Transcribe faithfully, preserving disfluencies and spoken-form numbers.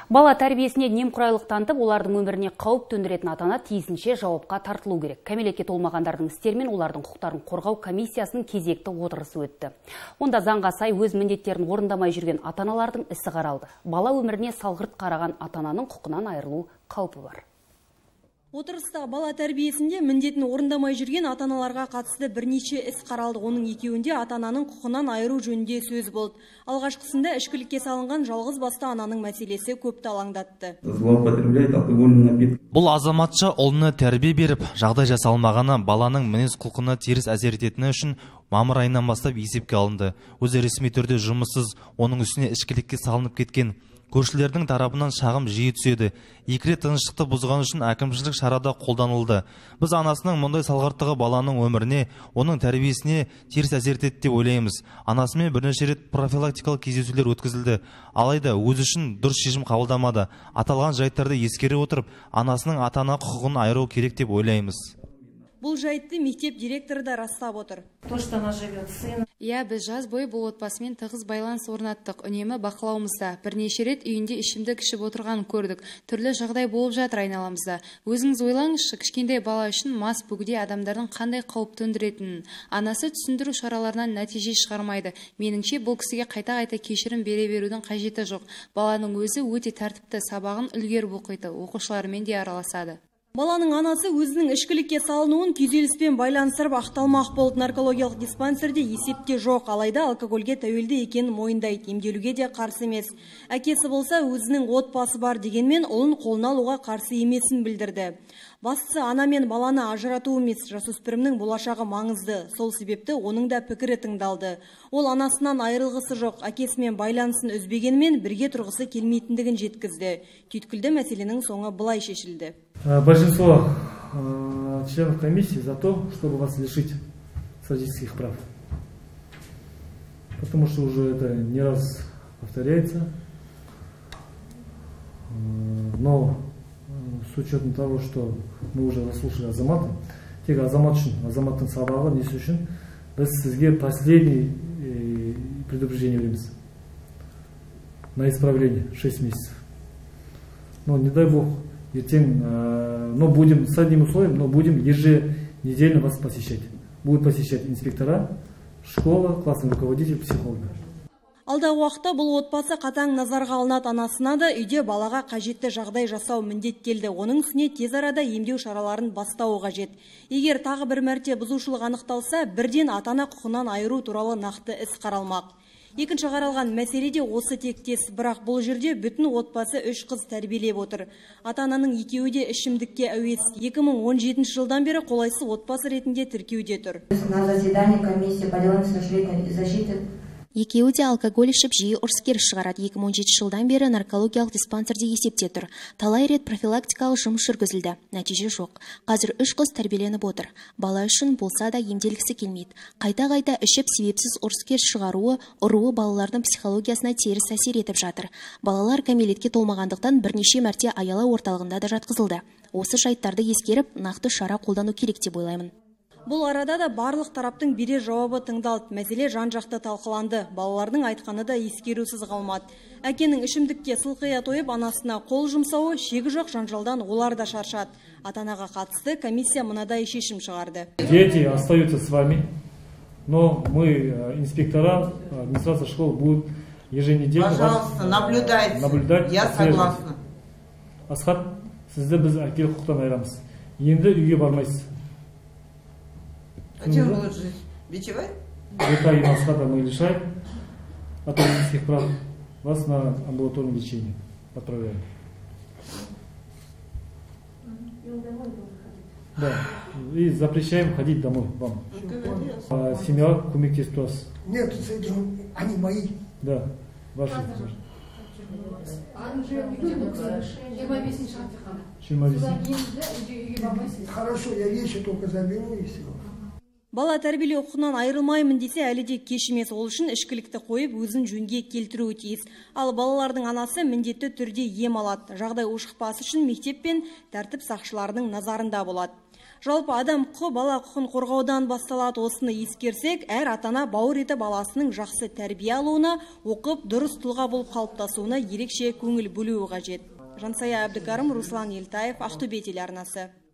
Бала тәрбиесіне немқұрайлық танытып, олардың өміріне қауіп төндіретін ата-ана тиісінше жауапқа тартылу керек. Кәмелетке толмағандардың істері мен олардың құқықтарын қорғау комиссиясының кезекті отырысы өтті. Онда заңға сай өз міндеттерін орындамай жүрген ата-аналардың ісі қаралды. Бала өміріне салғырт қараған ата-ананың құқынан айырылу қаупі бар. Отырыста бала тәрбиесінде міндетін орындамай жүрген ата-аналарға қатысты бірнеше іс қаралды. Оның екеуінде ата-ананың құқынан айыру жөнінде сөз болды. Алғашқысында ішкілікке салынған жалғыз басты ананың мәселесі көпті алаңдатты. Бұл азаматша ұлына тәрбие беріп, жағдай жасалмағаны баланың мінез құлқына теріс әсер ететіні үшін мамыр айынан бастап есепке алынды. Өзі ресми түрде жұмыссыз, оның үстіне ішкілікке салынып кеткен. Көршілердің тарапынан шағым жиі түседі. Екі рет тыныштықты бұзған үшін әкімшілік шарада қолданылды. Біз анасының мұндай салғырттығы баланың өміріне, оның тәрбиесіне теріс әсер етеді деп ойлаймыз. Анасымен бірнеше рет профилактикалық кездесулер өткізілді. Алайда өз үшін дұрыс шешім қабылдамады. Аталған жайттарды ескере отырып, анасының ата-ана құқығын айыру керек деп ойлаймыз. Бұл жайтты мектеп директоры да растап отыр. Иә, біз жаз бойы бұл отбасымен тығыз байланыс орнаттық, үнемі бақылауымызда. Бірнеше рет үйінде ішімдік ішіп отырған көрдік. Түрлі жағдай болып жатыр айналамызда. Өзіңіз ойлаңызшы, кішкентай бала үшін мас бөгде адамдардың қандай қауіп төндіретінін. Анасы түсіндіру шараларынан нәтиже шығармайды. Меніңше, бұл кісіге қайта-қайта кешірім бере берудің қажеті жоқ. Баланың өзі өте тәртіпті, сабағын үлгеріп оқиды, оқушылармен де араласады. Баланың анасы өзінің ішкілікке салынуын күйзеліспен байланыстырып ақталмақ болды. Наркологиялық диспансерде есепте жоқ, алайда алкогольге тәуелді екенін мойындайды, емделуге де қарсы емес. Әкесі болса өзінің отбасы бар дегенмен ұлын қолына алуға қарсы емесін білдірді. Бастысы ана мен баланы ажырату емес, жасөспірімнің болашағы маңызды. Сол себепті оның да пікірі тыңдалды. Ол анасынан айырылғысы жоқ, әкесімен байланысын үзбегенмен бірге тұрғысы келмейтіндігін жеткізді. Түйткілді мәселенің соңы былай шешілді. Большинство членов комиссии за то, чтобы вас лишить родительских прав. Потому что уже это не раз повторяется. Но с учетом того, что мы уже заслушали Азамата, тек Азамат үшін, Азаматтың сабағы несі үшін, біз сізге последний предупреждение береміз на исправление шесть месяцев. Но не дай бог, ертең, но будем с одним условием, но будем еженедельно вас посещать. Будут посещать инспектора, школа, классный руководитель, психолог. Алдағы уақытта бұл отбасы қатаң назарға алынады. Анасына да үйде балаға қажетті жағдай жасау міндеттелді. Оның үстіне тез арада емдеу шараларын бастау қажет. Егер тағы бір мәрте бұзушылық анықталса, бірден ата-ана құқынан айыру туралы нақты іс қаралмақ. Екінші қаралған мәселе де осы тектес, бірақ бұл жерде бүтін отбасы үш қыз тәрбиелеп отыр. Ата-ананың екеуі де ішімдікке әуес. екі мың он жетінші жылдан бері қолайсыз отбасы ретінде тіркеуде тұр. На заседании комиссии по делам несовершеннолетней защиты Екеуі де алкоголь ішіп жиі ұрыс-керіс шығарады. екі мың он жетінші жылдан бері наркологиялық диспансерде есепте тұр. Талай рет профилактикалық жұмыс жүргізілді. Нәтиже жоқ. Қазір үш қыз тәрбиеленіп отыр. Бала үшін болса да емделгісі келмейді. Қайта-қайта ішіп себепсіз ұрыс-керіс шығаруы, ұруы балалардың психологиясына теріс әсер етіп жатыр. Балалар кәмелетке толмағандықтан бірнеше мәрте аяла орталығында да жатқызылды. Осы жайттарды ескеріп, нақты шара қолдану керек деп ойлаймын. Бұл арада да барлық тараптың берер жауабы тыңдалды. Мәселе жан-жақты талқыланды. Балалардың айтқаны да ескерусіз қалмады. Әкенің ішімдікке сылқия тойып, анасына қол жұмсауы шегі жоқ жанжалдан олар да шаршады. Ата-анаға қатысты комиссия мынадай шешім шығарды. Дети остаются с вами, но мы, инспектора, администрация школы будут еженедельно Пожалуйста, наблюдайте. наблюдать. Я согласна. Асхат, сізді біз әкелік құқықтан айырамыз. Енді үйге бармайсыз. А чем лучше? Бичевать? Детали Асхата мы лишаем от родительских прав. Вас на амбулаторное лечение отправляем. Да. И запрещаем ходить домой вам. А семья көмектесіп тұрасыз. Нет, с этим они мои. Да, ваши. Хорошо, я вещи только заберу и все. Бала тәрбиелеу құқынан айырылмаймын десе әлі де кеш емес. Ол үшін ішкілікті қойып өзін жөнге келтіруі тиіс. Ал балалардың анасы міндетті түрде ем алады. Жағдай ушықпас үшін мектеп пен тәртіп сақшыларының назарында болады. Жалпы адам құқы бала құқын қорғаудан басталады. Осыны ескерсек, әр атана бауыр еті баласының жақсы тәрбие алуына, оқып, дұрыс тұлға болып қалыптасуына ерекше көңіл бөлуі қажет. Жансая Әбдікәрім, Руслан Елтаев, Ақтөбе телеарнасы.